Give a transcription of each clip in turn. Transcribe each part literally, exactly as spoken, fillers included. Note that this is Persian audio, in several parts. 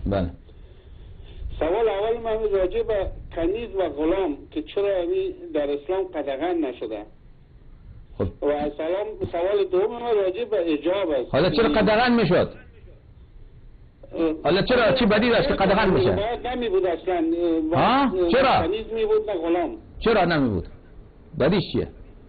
بله. سوال اول من راجع به کنیز و غلام که چرا در اسلام قدغن نشده. خب. و سلام سوال دوم من راجع به حجاب است. حالا چرا قدغن میشد؟ حالا چرا چی بدی داشت که قدغن میشه؟ باید نمی بود اصلا. ها؟ چرا؟ کنیز می بود نه غلام. چرا نمی بود؟ بدیش چیه؟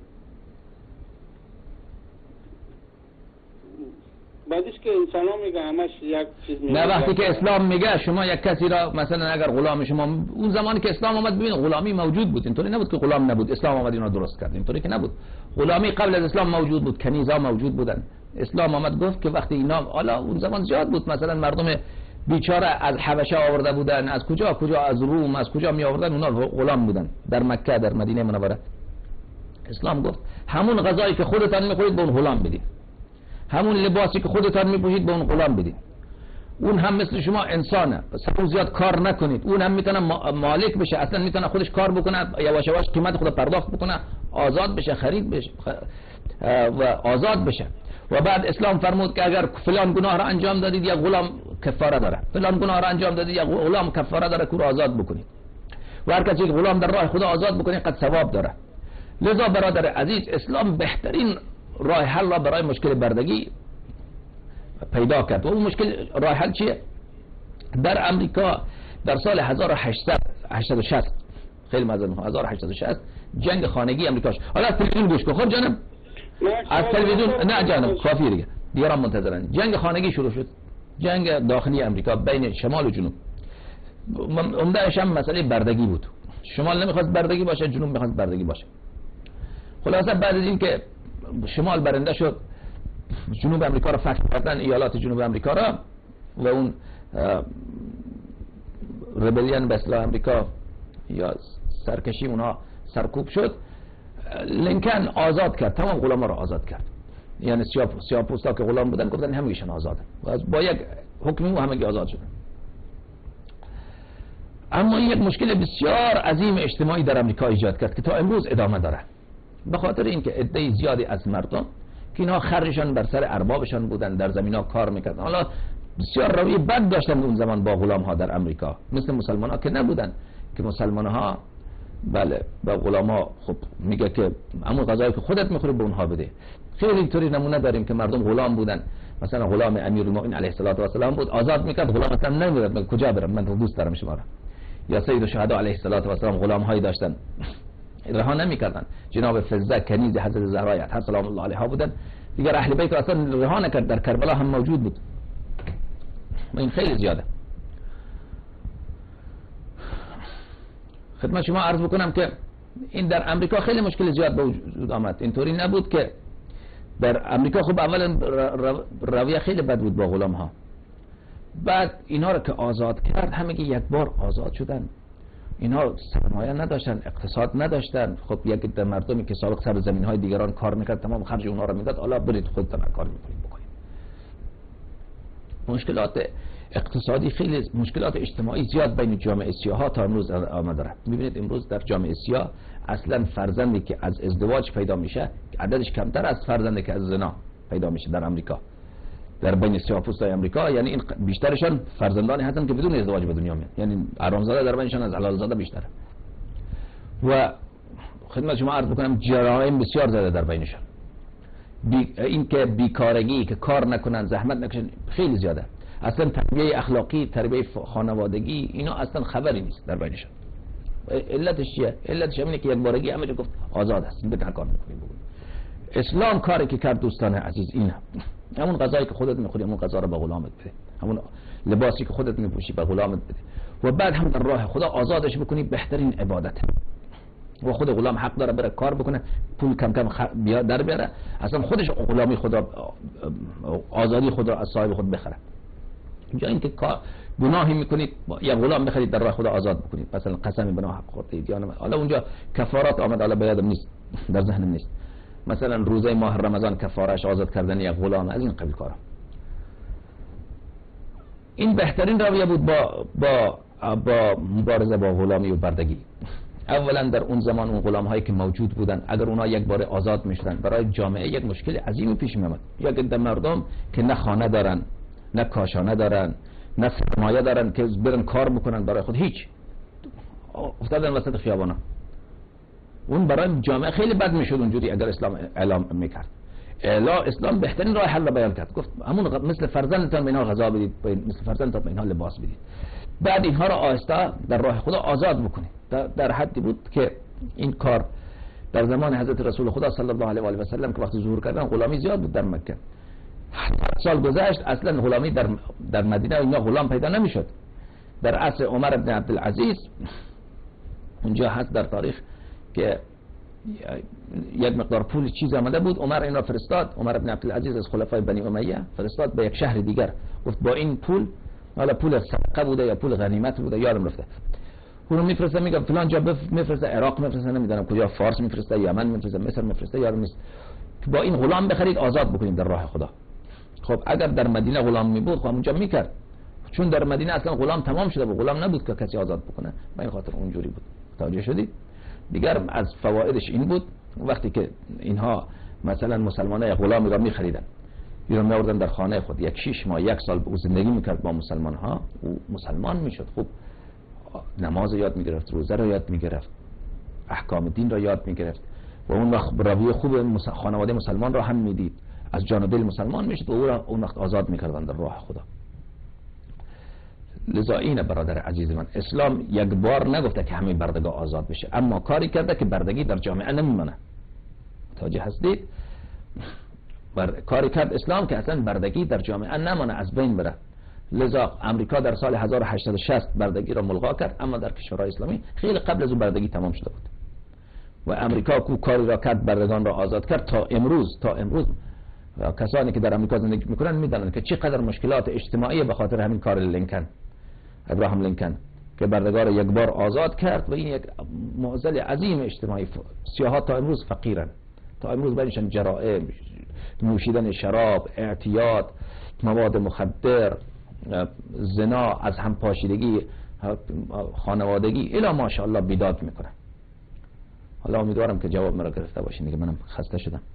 بعدش که انسان ها میگه همش یک چیز میگه. نه وقتی که اسلام میگه شما یک کسی را مثلا اگر غلام شما، اون زمانی که اسلام آمد ببین غلامی موجود بود، اینطوری نبود که غلام نبود اسلام آمد اینا درست کرد، اینطوری که نبود. غلامی قبل از اسلام موجود بود، کنیزا موجود بودن. اسلام آمد گفت که وقتی اینا، حالا اون زمان زیاد بود، مثلا مردم بیچاره از حبشه آورده بودن، از کجا کجا از روم از کجا می آوردن، اونا غلام بودن در مکه در مدینه منوره. اسلام گفت همون غذایی که خودتان میخورید به اون غلام بدید، همون لباسی که خودتان میپوشید به اون غلام بدید. اون هم مثل شما انسانه، پس اون زیاد کار نکنید، اون هم میتونه مالک بشه، اصلا میتونه خودش کار بکنه، یواش یواش قیمت خود پرداخت بکنه، آزاد بشه، خرید بشه و آزاد بشه. و بعد اسلام فرمود که اگر فلان گناه را انجام دادید یا غلام کفاره داره، فلان گناه را انجام دادید یا غلام کفاره داره که آزاد بکنید. و هر کسی که غلام در راه خدا آزاد بکنه قد ثواب داره. لذا برادر عزیز، اسلام بهترین راه حل را برای مشکل بردگی پیدا کرد. و اون مشکل راه حل چیه؟ در امریکا در سال هزار و هشتصد و شصت، خیلی معذرت هزار و هشتصد و شصت جنگ خانگی امریکاش. حالا از تلویزیون گوش کن. خب جانم از تلویزیون نه جانم کافی دیگه، دیگران منتظرن. جنگ خانگی شروع شد، جنگ داخلی امریکا بین شمال و جنوب. عمده‌اش هم مسئله بردگی بود. شمال نمیخواست بردگی باشه، جنوب میخواست بردگی باشه. خلاصه بعد از این که شمال برنده شد، جنوب امریکا را فتح کردن، ایالات جنوب امریکا را، و اون ربلیون به اصطلاح امریکا یا سرکشی اونها سرکوب شد. لینکن آزاد کرد، تمام غلاما را آزاد کرد. یعنی سیاه‌پوستا که غلام بودن گفتن همگیشون آزاده و با یک حکمی و همگی آزاد شدن. اما یک مشکل بسیار عظیم اجتماعی در امریکا ایجاد کرد که تا امروز ادامه داره، به خاطر اینکه عده زیادی از مردم که اینا خرجشان بر سر اربابشان بودن، در زمینا کار میکردن، حالا بسیار روی بد داشتن اون زمان با غلام ها در امریکا، مثل مسلمان ها که نبودن که مسلمان ها بله با غلام ها خب میگه که همون غذایی که خودت میخوری به اونها بده. خیلی اینطوری نمونه داریم که مردم غلام بودن، مثلا غلام امیرالمومنین علیه السلام بود، آزاد میکرد، غلام اصلا نمیداد من کجا برم، من دوست دارم شما را. یا سید الشهدا علیه السلام غلام هایی داشتن رها نمیکردن. جناب فضه کنیز حضرت زهرا علیها سلام الله علیها بودن، دیگر اهل بیت اصلا رها نکرد، در کربلا هم موجود بود. و این خیلی زیاده. خدمت شما عرض بکنم که این در امریکا خیلی مشکل زیاد به وجود آمد. اینطوری نبود که در امریکا خب اولا رویه خیلی بد بود با غلام ها، بعد اینا رو که آزاد کرد همگی یک بار آزاد شدن. اینا سرمایه نداشتن، اقتصاد نداشتن. خب یک در مردمی که سابق سر زمین های دیگران کار میکرد تمام خرج اونها رو میداد، حالا برید خودتون کار میکنید بکنید. مشکلات اقتصادی خیلی، مشکلات اجتماعی زیاد بین جامعه سیاه ها تا امروز آمده داره. میبینید امروز در جامعه سیاه اصلا فرزندی که از ازدواج پیدا میشه عددش کمتر از فرزندی که از زنا پیدا میشه در امریکا، در بین سیاه‌پوستای امریکا. یعنی این بیشترشون فرزندانی هستن که بدون ازدواج به دنیا میان، یعنی حرامزاده در بینشون از حلالزاده بیشتره. و خدمت شما عرض بکنم جرایم بسیار زیاده در بینشون. بی این که بیکارگی، که کار نکنن، زحمت نکشن، خیلی زیاده. اصلا تربیه اخلاقی، تربیه خانوادگی، اینا اصلا خبری نیست در بینشون. علتش چیه؟ علتش اینه که یک بارگی همه جا گفت آزاد هست، بهتر کار میکنید بگید. اسلام کاری که کرد دوستان عزیز اینه، همون غذایی که خودت میخوری همون غذا رو به غلامت بده، همون لباسی که خودت میپوشی به غلامت بده، و بعد هم در راه خدا آزادش بکنی، بهترین عبادت. و خود غلام حق داره بره کار بکنه، پول کم کم بیا در بیاره، اصلا خودش غلامی خدا، آزادی خود را از صاحب خود بخره. اینجا اینکه کار گناهی میکنید یا غلام بخرید در راه خدا آزاد بکنید، مثلا قسم بنا حق خوردید یا نه، حالا اونجا کفارات آمد، حالا به یادم نیست، در ذهنم نیست، مثلا روزه ماه رمضان کفارش آزاد کردن یک غلام، از این قبیل کارا. این بهترین رویه بود با با با مبارزه با غلامی و بردگی. اولا در اون زمان اون غلام هایی که موجود بودن اگر اونا یک بار آزاد میشدن، برای جامعه یک مشکل عظیمی پیش میآمد. یک عده مردم که نه خانه دارن، نه کاشانه دارن، نه سرمایه دارن که برن کار بکنن برای خود، هیچ، افتادن وسط خیابانا. اون برای جامعه خیلی بد میشد اونجوری اگر اسلام اعلام میکرد. الا اسلام بهترین راه حل بیان کرد، گفت همون مثل فرزندتان به اینها غذا بدید، مثل فرزندتان به اینها لباس بدید. بعد اینها را آهسته در راه خدا آزاد بکنید. در, در حدی بود که این کار در زمان حضرت رسول خدا صلی الله علیه و آله و سلم که وقتی ظهور کردن غلامی زیاد بود در مکه. هفتاد سال گذشت اصلا غلامی در در مدینه اینا غلام پیدا نمیشد. در عصر عمر بن عبدالعزیز اونجا هست در تاریخ که یک مقدار پول چیز آمده بود، عمر این را فرستاد، عمر بن عبدالعزیز از خلفای بنی امیه فرستاد به یک شهر دیگر، گفت با این پول، حالا پول صدقه بوده یا پول غنیمت بوده یادم رفته، اونو میفرسته، میگه فلان جا میفرسته، عراق میفرسته، نمیدونم کجا، فارس میفرسته، یمن میفرسته، مصر میفرسته، یادم نیست، با این غلام بخرید آزاد بکنید در راه خدا. خب اگر در مدینه غلام می بود خب اونجا میکرد، چون در مدینه اصلا غلام تمام شده بود، غلام نبود که کسی آزاد بکنه، به این خاطر اونجوری بود. توجه شدید؟ دیگر از فوایدش این بود وقتی که اینها مثلا مسلمانای غلامی را میخریدن، اینا میآوردن در خانه خود، یک شش ماه یک سال او زندگی میکرد با مسلمان ها، او مسلمان میشد، خوب نماز یاد میگرفت، روزه را یاد میگرفت، احکام دین را یاد میگرفت و اون وقت رویه خوب خانواده مسلمان را هم میدید، از جان و دل مسلمان میشد و او را اون وقت آزاد میکردن در راه خدا. لذا این برادر عزیز من، اسلام یک بار نگفته که همه بردگاه آزاد بشه، اما کاری کرده که بردگی در جامعه نمیمانه. متوجه هستید؟ بر... کاری کرد اسلام که اصلا بردگی در جامعه نمانه، از بین بره. لذا امریکا در سال هزار و هشتصد و شصت بردگی را ملغا کرد، اما در کشورهای اسلامی خیلی قبل از اون بردگی تمام شده بود و امریکا کو کاری را کرد بردگان را آزاد کرد. تا امروز تا امروز کسانی که در امریکا زندگی میکنن میدونن که چقدر مشکلات اجتماعی به خاطر همین کار لینکن، ابراهام لینکن که بردگار یک بار آزاد کرد و این یک معضل عظیم اجتماعی. سیاها تا امروز فقیرن، تا امروز برایشان جرائم، نوشیدن شراب، اعتیاد، مواد مخدر، زنا، از هم پاشیدگی خانوادگی الا ماشاءالله بیداد میکنن. حالا امیدوارم که جواب مرا گرفته باشین دیگه، منم خسته شدم.